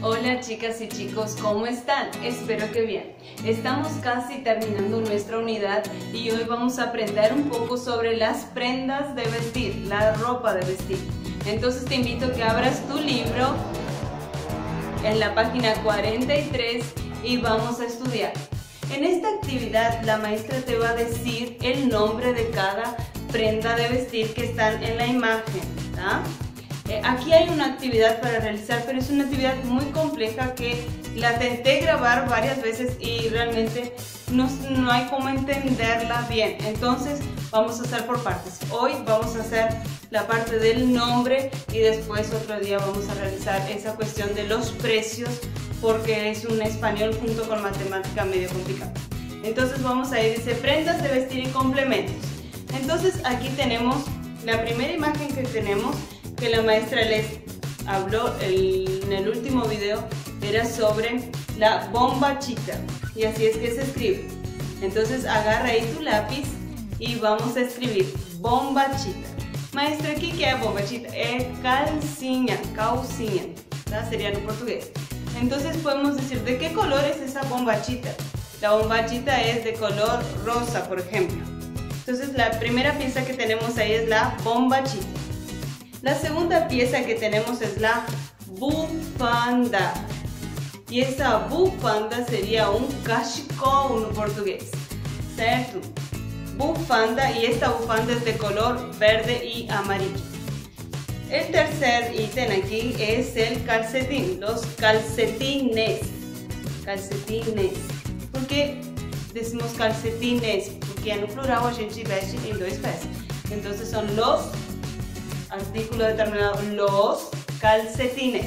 Hola chicas y chicos, ¿cómo están? Espero que bien. Estamos casi terminando nuestra unidad y hoy vamos a aprender un poco sobre las prendas de vestir, la ropa de vestir. Entonces te invito a que abras tu libro en la página 43 y vamos a estudiar. En esta actividad la maestra te va a decir el nombre de cada prenda de vestir que están en la imagen, ¿tá? Aquí hay una actividad para realizar, pero es una actividad muy compleja que la intenté grabar varias veces y realmente no hay cómo entenderla bien. Entonces vamos a hacer por partes. Hoy vamos a hacer la parte del nombre y después otro día vamos a realizar esa cuestión de los precios porque es un español junto con matemática medio complicado. Entonces vamos a ir, dice prendas de vestir y complementos. Entonces aquí tenemos la primera imagen que tenemos, que la maestra les habló en el último video, era sobre la bombachita, y así es que se escribe. Entonces agarra ahí tu lápiz y vamos a escribir bombachita. Maestra, ¿qué es bombachita? Es calcinha, ¿tá? Sería en portugués. Entonces podemos decir, ¿de qué color es esa bombachita? La bombachita es de color rosa, por ejemplo. Entonces la primera pieza que tenemos ahí es la bombachita. La segunda pieza que tenemos es la bufanda. Y esa bufanda sería un cachecol en portugués, ¿cierto? Bufanda, y esta bufanda es de color verde y amarillo. El tercer ítem aquí es el calcetín, los calcetines. Calcetines. ¿Por qué decimos calcetines? Porque en plural a gente veste en dos pés. Entonces son los artículo determinado, los calcetines.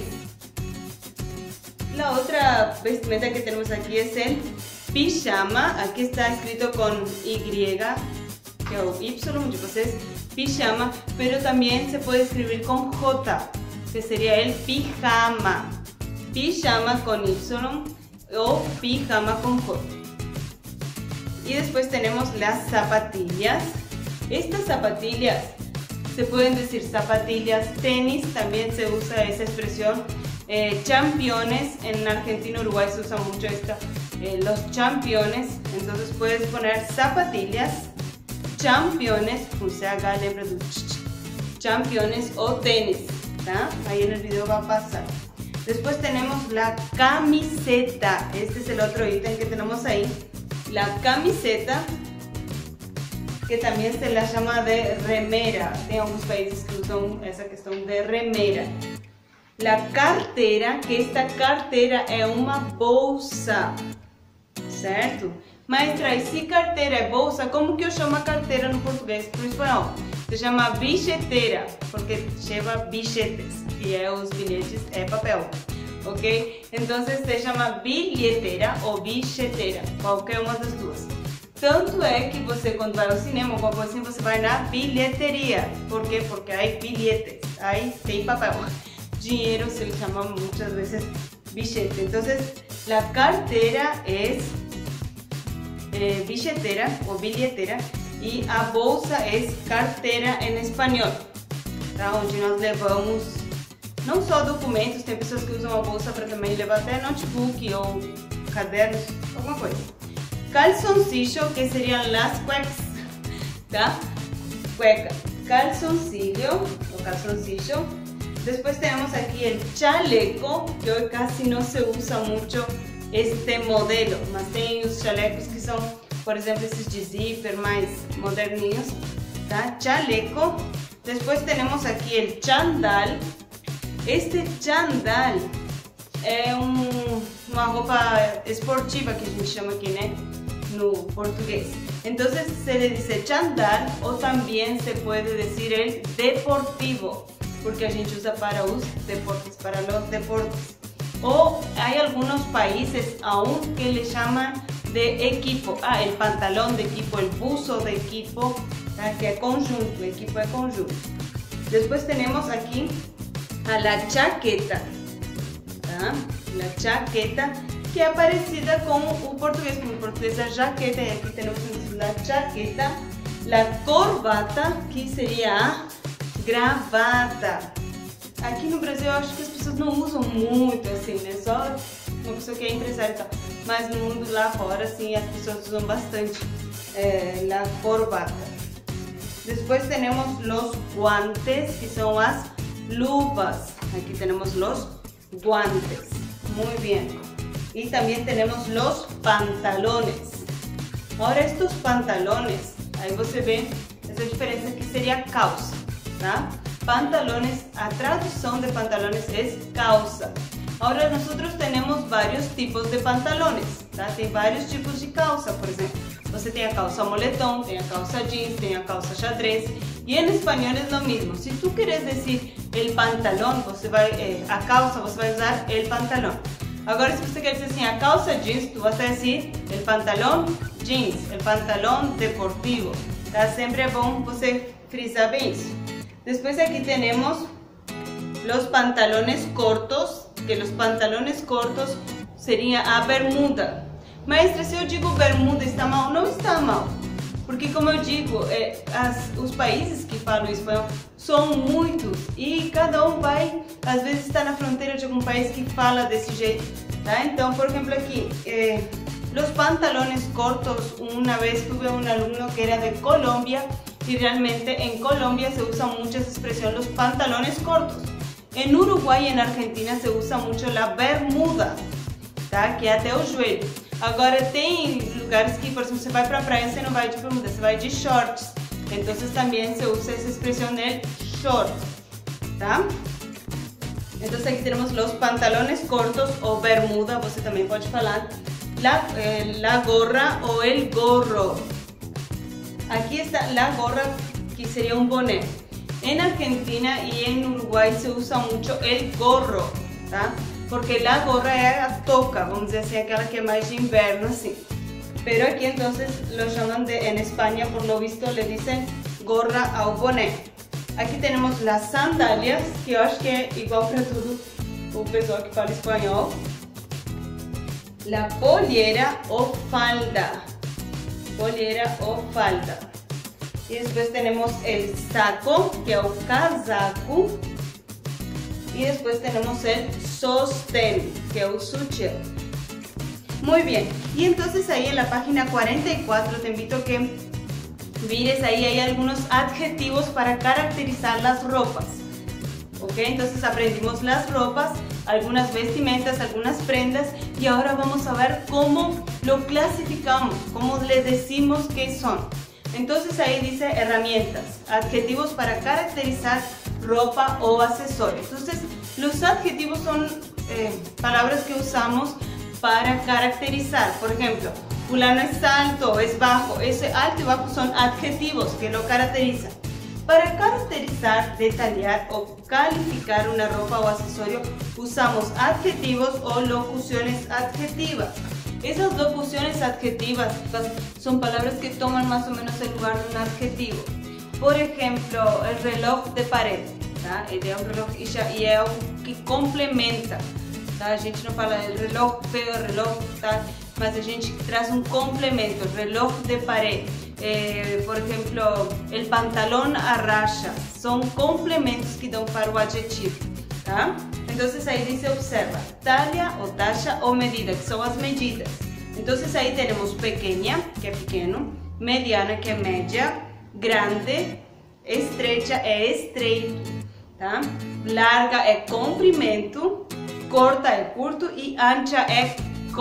La otra vestimenta que tenemos aquí es el pijama. Aquí está escrito con Y, que es Y, entonces pijama, pero también se puede escribir con J, que sería el pijama. Pijama con Y o pijama con J. Y después tenemos las zapatillas. Estas zapatillas se pueden decir zapatillas, tenis, también se usa esa expresión, championes, en Argentina y Uruguay se usa mucho esta, los championes, entonces puedes poner zapatillas, championes, championes o tenis, ¿tá? Ahí en el video va a pasar. Después tenemos la camiseta, este es el otro ítem que tenemos ahí, la camiseta, que también se la llama de remera. Hay algunos países que usan esa cuestión de remera. La cartera, que esta cartera es una bolsa, certo? Maestra, e se carteira é bolsa, como que eu chamo a carteira no português para o espanhol? Se chama bilheteira, porque lleva billetes, e os bilhetes é papel, ok? Então se chama bilheteira ou bilheteira, qualquer uma das duas. Tanto é que você, quando vai ao cinema ou qualquer coisa assim, você vai na bilheteria. ¿Por quê? Porque hay billetes, aí tem papel. Dinheiro se le llama muchas veces billete. Entonces, la cartera es billetera o billetera y a bolsa es carteira en español, tá? Onde nós levamos não só documentos, tem pessoas que usam a bolsa para também levar até notebook ou cadernos, alguma coisa. Calzoncillo, que serían las cuecas, ¿tá? Cueca, calzoncillo o calzoncillo. Después tenemos aquí el chaleco, que hoy casi no se usa mucho este modelo, mas tem os chalecos que são, por exemplo, esses de zíper mais moderninhos, tá? Chaleco. Después tenemos aquí el chandal. Este chandal é uma roupa esportiva que a gente chama aqui, né? No portugués. Entonces se le dice chandal o también se puede decir el deportivo, porque a gente usa para os deportes, para los deportes. O hay algunos países aún que le llaman de equipo, el pantalón de equipo, el buzo de equipo, que es conjunto, equipo de conjunto. Después tenemos aquí a la chaqueta, ¿tá? La chaqueta, que es parecida con el portugués, como el portugués es jaqueta, y aquí tenemos la chaqueta, la corbata, que sería a gravata, aqui no Brasil eu acho que as pessoas não usam muito assim, né? Só uma pessoa que é empresária e tal. Mas no mundo lá fora, assim, as pessoas usam bastante a corbata. Después tenemos los guantes, que son las luvas. Aquí tenemos los guantes. Muy bien. Y también tenemos los pantalones. Ahora estos pantalones, ahí você vê essa diferença que seria calça, tá? Pantalones, a traducción de pantalones es calça. Ahora nosotros tenemos varios tipos de pantalones, tá? Tem vários tipos de calça, por exemplo. Você tem a calça moletom, tem a calça jeans, tem a calça xadrez. E em espanhol é o mesmo. Se tu queres dizer el pantalón, você vai, a calça, você vai usar el pantalón. Agora, se você quer dizer assim, a calça jeans, tu vas a dizer el pantalón jeans, el pantalón deportivo. Tá? Sempre é bom você frisar bem isso. Depois aqui temos los pantalones cortos, que los pantalones cortos seria a bermuda. Maestra, se eu digo bermuda está mal? Não está mal, porque como eu digo, os países que falam espanhol são muitos e cada um vai, às vezes está na fronteira de algum país que fala desse jeito, tá? Então, por exemplo aqui, los pantalones cortos, una vez tuve un alumno que era de Colombia y realmente en Colombia se usa mucho esa expresión, los pantalones cortos. En Uruguay y en Argentina se usa mucho la bermuda, tá? Que é até o joelho. Agora tem lugares que, por exemplo, você vai para a praia, você não vai de bermuda, você vai de shorts. Então também se usa essa expressão del short, tá? Então aqui temos os pantalones cortos ou bermuda, você também pode falar la gorra ou el gorro. Aqui está la gorra, que seria um boné. En Argentina y en Uruguay se usa mucho el gorro, tá? Porque la gorra é a toca, vamos dizer assim, aquela que é mais de inverno, assim. Pero aquí entonces lo llaman en España, por lo visto le dicen gorra ao boné. Aqui temos las sandalias, que eu acho que é igual para tudo o pessoal que fala espanhol. La pollera ou falda. Pollera ou falda. Y después tenemos el saco, que es el casaco. Y después tenemos el sostén, que es el sutiã. Muy bien. Y entonces ahí en la página 44 te invito a que mires, ahí hay algunos adjetivos para caracterizar las ropas. ¿Ok? Entonces aprendimos las ropas, algunas vestimentas, algunas prendas. Y ahora vamos a ver cómo lo clasificamos, cómo le decimos qué son. Entonces ahí dice herramientas, adjetivos para caracterizar ropa o accesorios. Entonces los adjetivos son palabras que usamos para caracterizar. Por ejemplo, fulano es alto, es bajo. Ese alto y bajo son adjetivos que lo caracterizan. Para caracterizar, detallar o calificar una ropa o accesorio usamos adjetivos o locuciones adjetivas. Esas locuciones adjetivas son palabras que toman más o menos el lugar de un adjetivo. Por ejemplo, el reloj de pared, tá? Ele é um reloj e é algo que complementa, tá? A gente não fala el reloj feio, reloj, tá? Mas a gente traz um complemento, reloj de pared. Por ejemplo, el pantalón a raya, son complementos que dão para o adjetivo, tá? Entonces ahí dice observa, talla o talla o medida, que son las medidas. Entonces ahí tenemos pequeña, que es pequeño, mediana, que es media, grande, estrecha es estreito, tá? Larga é comprimento, corta é curto e ancha é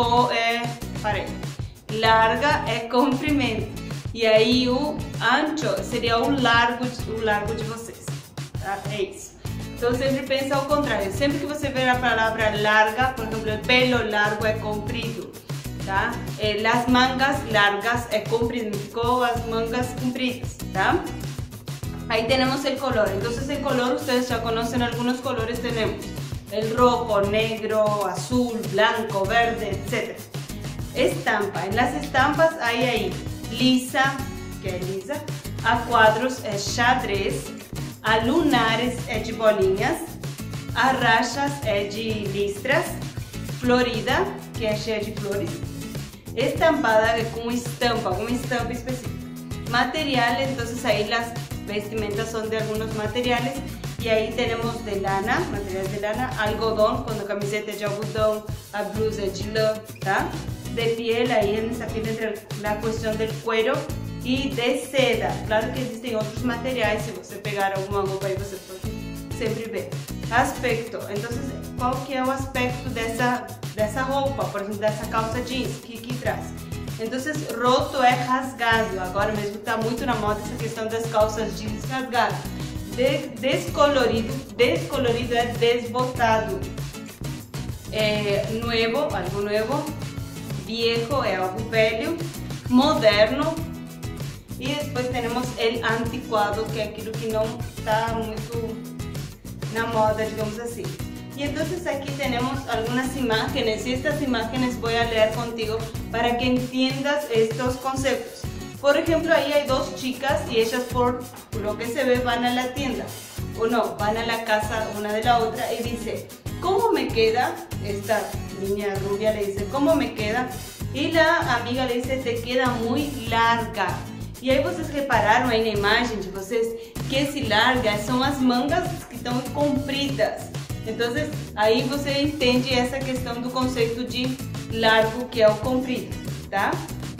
parede. Larga é comprimento. E aí o ancho seria o largo de vocês, tá? É isso. Então sempre pensa ao contrário, sempre que você ver a palavra larga, por exemplo, el pelo largo é comprido, tá? Las mangas largas é comprido, ficou as mangas compridas, tá? Ahí tenemos el color, entonces el color ustedes ya conocen algunos colores, tenemos el rojo, negro, azul, blanco, verde, etc. Estampa, en las estampas hay ahí lisa, que é lisa, a quadros é xadrez, a lunares é de bolinhas, a rachas é de listras, florida, que é cheia de flores, estampada é com estampa, uma estampa específica. Material, entonces ahí las vestimentas son de algunos materiales. Y ahí tenemos de lana, materiales de lana, algodón, quando a camiseta é de algodão, a blusa é de lã, tá? De piel, aí nessa piel entra a questão do cuero, e de seda. Claro que existem outros materiais, se você pegar alguma roupa aí você pode sempre ver. Aspecto, então qual que é o aspecto dessa roupa, por exemplo, dessa calça jeans, que traz? Então, roto é rasgado, agora mesmo está muito na moda essa questão das calças jeans rasgadas. Descolorido é desbotado. Nuevo, algo nuevo. Viejo é algo velho. Moderno. E depois temos el antiquado, que é aquilo que não está muito na moda, digamos assim. Y entonces aquí tenemos algunas imágenes y estas imágenes voy a leer contigo para que entiendas estos conceptos. Por ejemplo, ahí hay dos chicas y ellas por lo que se ve van a la tienda o no, van a la casa una de la otra y dice, ¿cómo me queda? Esta niña rubia le dice, ¿cómo me queda? Y la amiga le dice, te queda muy larga. E aí vocês repararam aí na imagem de vocês que esse larga são as mangas que estão muito compridas. Então aí você entende essa questão do conceito de largo, que é o comprido, tá?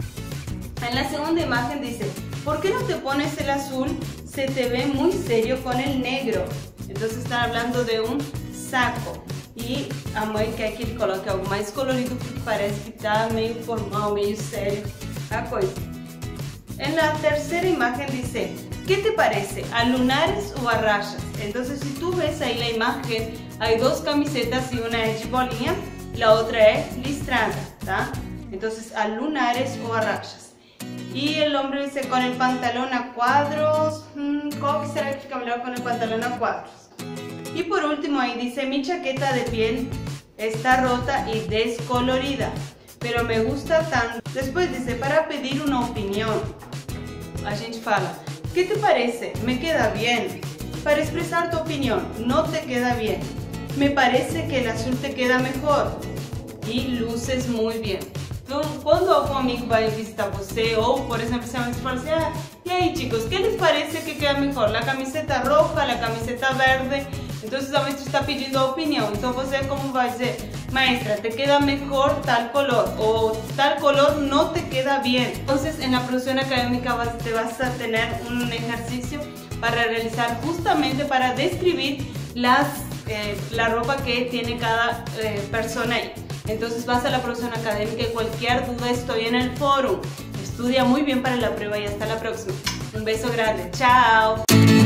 Na segunda imagem diz, ¿por que não te pones el azul? Se te ve muy serio con el negro. Então estão falando de um saco. E a mãe quer que ele coloque algo mais colorido porque parece que está meio formal, meio sério a coisa. Na terceira imagem diz, ¿qué te parece? ¿A lunares o a rayas? Entonces, si tú ves ahí la imagen, hay dos camisetas y una es de bolinha, la otra es listrada, ¿tá? Entonces, ¿a lunares o a rayas? Y el hombre dice, con el pantalón a cuadros, ¿cómo será que fica melhor con el pantalón a cuadros? Y por último ahí dice, mi chaqueta de piel está rota y descolorida, pero me gusta tanto. Después dice, para pedir una opinión, a gente fala, ¿qué te parece? ¿Me queda bien? Para expresar tu opinión, no te queda bien. Me parece que el azul te queda mejor y luces muy bien. Então, quando algum amigo vai visitar você, ou por exemplo, se você fala assim, e aí chicos, ¿qué les parece que queda mejor? ¿La camiseta roja, la camiseta verde? Então, a maestra está pedindo a opinião. Então, você como vai dizer, maestra, te queda mejor tal color, o tal color no te queda bien. Entonces, en la producción académica te vas a tener un ejercicio para realizar justamente para describir la ropa que tiene cada persona ahí. Entonces vas a la producción académica y cualquier duda estoy en el foro. Estudia muy bien para la prueba y hasta la próxima. Un beso grande. Chao.